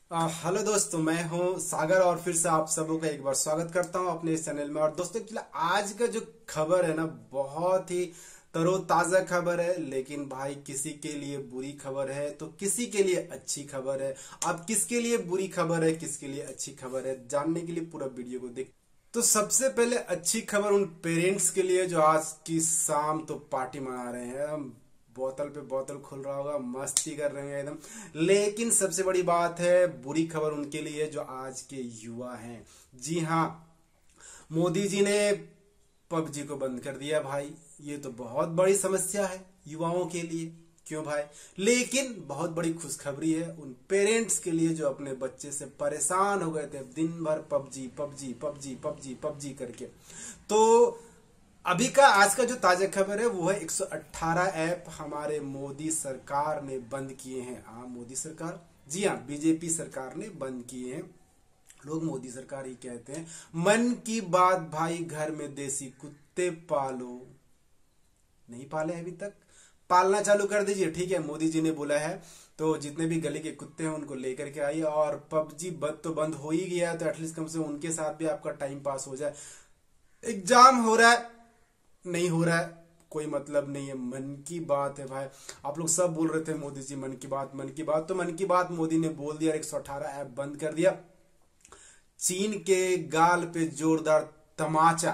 Hello दोस्तों, मैं हूं सागर और फिर से आप सबों का एक बार स्वागत करता हूं अपने इस चैनल में। और दोस्तों आज का जो खबर है ना, बहुत ही तरोताजा खबर है। लेकिन भाई किसी के लिए बुरी खबर है तो किसी के लिए अच्छी खबर है। अब किसके लिए बुरी खबर है, किसके लिए अच्छी खबर है, जानने के लिए पूरा वीडियो को देख। तो सबसे पहले अच्छी खबर उन पेरेंट्स के लिए जो आज की शाम तो पार्टी मना रहे हैं, बोतल पे बोतल खुल रहा होगा, मस्ती कर रहे हैं एकदम। लेकिन सबसे बड़ी बात है, बुरी खबर उनके लिए जो आज के युवा हैं। जी हाँ, मोदी जी ने पबजी को बंद कर दिया भाई। ये तो बहुत बड़ी समस्या है युवाओं के लिए, क्यों भाई। लेकिन बहुत बड़ी खुशखबरी है उन पेरेंट्स के लिए जो अपने बच्चे से परेशान हो गए थे दिन भर PUBG PUBG PUBG PUBG PUBG करके। तो अभी का आज का जो ताजा खबर है वो है 118 ऐप हमारे मोदी सरकार ने बंद किए हैं। हाँ, मोदी सरकार, जी हाँ, बीजेपी सरकार ने बंद किए हैं। लोग मोदी सरकार ही कहते हैं। मन की बात भाई, घर में देसी कुत्ते पालो। नहीं पाले अभी तक, पालना चालू कर दीजिए। ठीक है, मोदी जी ने बोला है तो जितने भी गली के कुत्ते हैं उनको लेकर के आइए। और पबजी तो बंद हो ही गया है, तो एटलीस्ट कम से कम उनके साथ भी आपका टाइम पास हो जाए। एग्जाम हो रहा है, नहीं हो रहा है, कोई मतलब नहीं है। मन की बात है भाई। आप लोग सब बोल रहे थे मोदी जी मन की बात, मन की बात, तो मन की बात मोदी ने बोल दिया, 118 ऐप बंद कर दिया। चीन के गाल पे जोरदार तमाचा,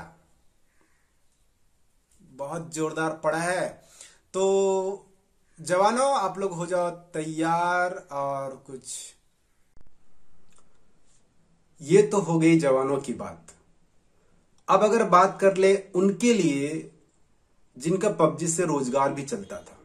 बहुत जोरदार पड़ा है। तो जवानों, आप लोग हो जाओ तैयार। और कुछ ये तो हो गई जवानों की बात। अब अगर बात कर ले उनके लिए जिनका पबजी से रोजगार भी चलता था,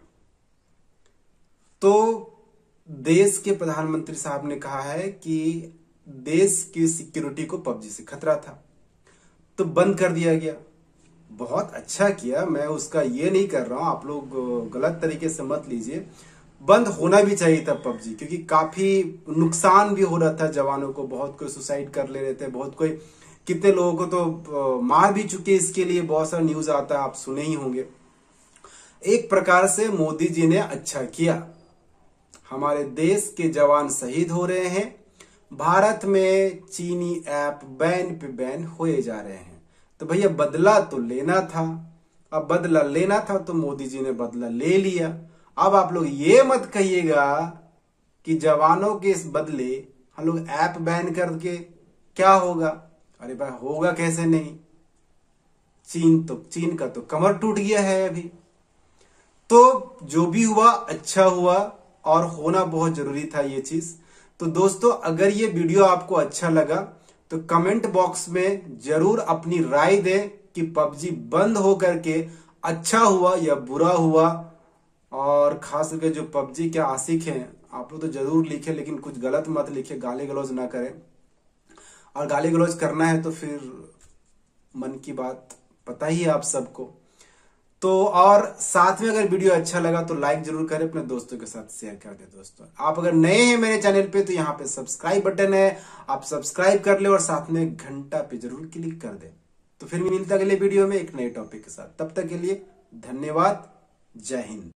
तो देश के प्रधानमंत्री साहब ने कहा है कि देश की सिक्योरिटी को पबजी से खतरा था, तो बंद कर दिया गया। बहुत अच्छा किया, मैं उसका ये नहीं कर रहा हूं, आप लोग गलत तरीके से मत लीजिए। बंद होना भी चाहिए था पबजी, क्योंकि काफी नुकसान भी हो रहा था जवानों को। बहुत कोई सुसाइड कर ले रहे थे, बहुत कोई, कितने लोगों को तो मार भी चुके। इसके लिए बहुत सारा न्यूज आता है, आप सुने ही होंगे। एक प्रकार से मोदी जी ने अच्छा किया। हमारे देश के जवान शहीद हो रहे हैं, भारत में चीनी ऐप बैन पे बैन होए जा रहे हैं। तो भैया बदला तो लेना था। अब बदला लेना था तो मोदी जी ने बदला ले लिया। अब आप लोग ये मत कहिएगा कि जवानों के इस बदले हम लोग ऐप बैन करके क्या होगा। अरे भाई, होगा कैसे नहीं। चीन का तो कमर टूट गया है अभी। तो जो भी हुआ अच्छा हुआ, और होना बहुत जरूरी था ये चीज। तो दोस्तों, अगर ये वीडियो आपको अच्छा लगा तो कमेंट बॉक्स में जरूर अपनी राय दें कि पबजी बंद हो करके अच्छा हुआ या बुरा हुआ। और खास करके जो पबजी के आशिक हैं, आप लोग तो जरूर लिखें, लेकिन कुछ गलत मत लिखे, गाली गलौज ना करें। और गाली गलौज करना है तो फिर मन की बात पता ही है आप सबको। तो और साथ में अगर वीडियो अच्छा लगा तो लाइक जरूर करें, अपने दोस्तों के साथ शेयर कर दें। दोस्तों, आप अगर नए हैं मेरे चैनल पे तो यहाँ पे सब्सक्राइब बटन है, आप सब्सक्राइब कर ले और साथ में घंटा पे जरूर क्लिक कर दें। तो फिर मिलता अगले वीडियो में एक नए टॉपिक के साथ। तब तक के लिए धन्यवाद। जय हिंद।